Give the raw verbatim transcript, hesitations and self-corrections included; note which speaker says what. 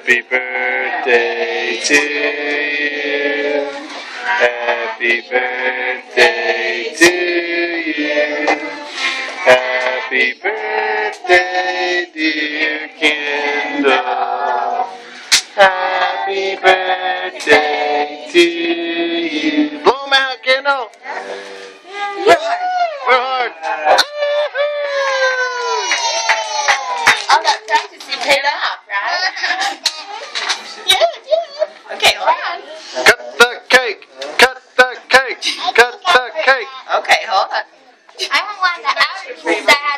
Speaker 1: Happy birthday to you. Happy birthday to you. Happy birthday, dear Kendal. Happy birthday to you. Blow 'em out, Kendal.